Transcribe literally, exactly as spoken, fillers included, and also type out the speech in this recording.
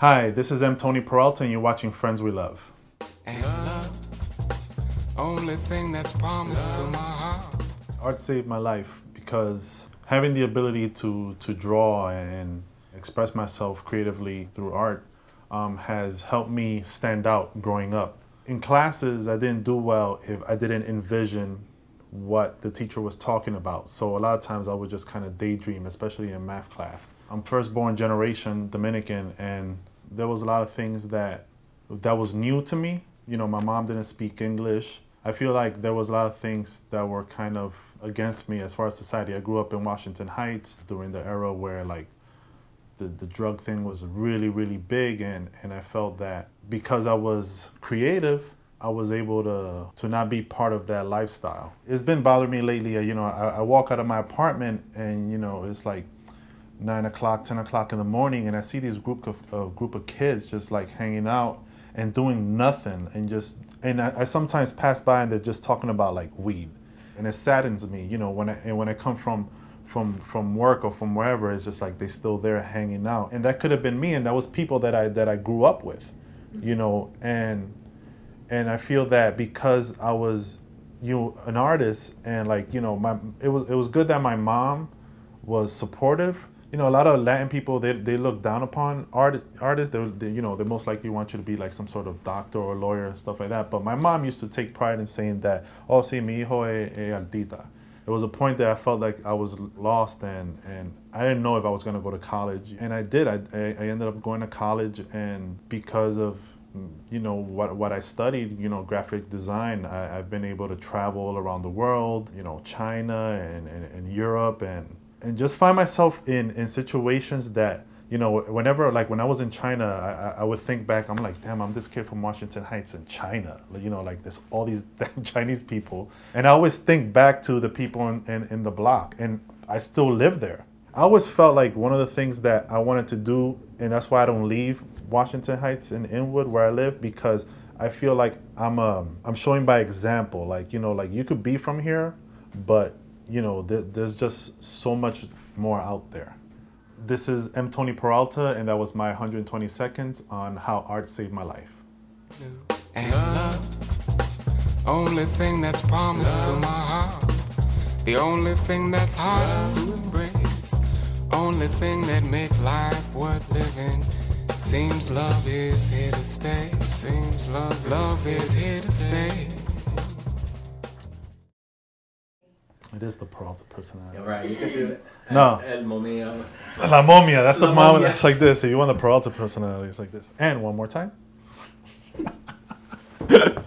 Hi, this is M.Tony Peralta and you're watching Friends We Love. And love, only thing that's promised to my heart. Art saved my life because having the ability to, to draw and express myself creatively through art um, has helped me stand out growing up. In classes, I didn't do well if I didn't envision what the teacher was talking about. So a lot of times I would just kind of daydream, especially in math class. I'm first born generation Dominican, and there was a lot of things that that was new to me. You know, my mom didn't speak English. I feel like there was a lot of things that were kind of against me as far as society. I grew up in Washington Heights during the era where like the, the drug thing was really, really big, and, and I felt that because I was creative, I was able to, to not be part of that lifestyle. It's been bothering me lately. You know, I, I walk out of my apartment and, you know, it's like nine o'clock, ten o'clock in the morning, and I see these group of uh, group of kids just like hanging out and doing nothing, and just and I, I sometimes pass by and they're just talking about like weed, and it saddens me. You know, when I and when I come from from from work or from wherever, it's just like they still there hanging out, and that could have been me, and that was people that I that I grew up with, you know, and and I feel that because I was, you know, an artist, and like, you know, my it was it was good that my mom was supportive. You know, a lot of Latin people, they, they look down upon art, artists. They, they, you know, they most likely want you to be like some sort of doctor or lawyer and stuff like that. But my mom used to take pride in saying that, oh, sí, mi hijo es, es artista. There was a point that I felt like I was lost, and, and I didn't know if I was going to go to college. And I did. I, I ended up going to college, and because of, you know, what, what I studied, you know, graphic design, I, I've been able to travel around the world, you know, China and, and, and Europe, and and just find myself in, in situations that, you know, whenever, like when I was in China, I, I would think back, I'm like, damn, I'm this kid from Washington Heights in China. You know, like there's all these damn Chinese people. And I always think back to the people in, in, in the block, and I still live there. I always felt like one of the things that I wanted to do, and that's why I don't leave Washington Heights and Inwood where I live, because I feel like I'm, um, I'm showing by example. Like, you know, like you could be from here, but you know, th there's just so much more out there. This is M.Tony Peralta, and that was my one hundred twenty seconds on how art saved my life. And love, only thing that's promised to my heart. The only thing that's hard to embrace. Only thing that makes life worth living. Seems love is here to stay. Seems love, love is here to stay. It is the Peralta personality. Yeah, right, you could do it. No. El Momia. La Momia, that's the La mom. Momia. It's like this. If you want the Peralta personality, it's like this. And one more time.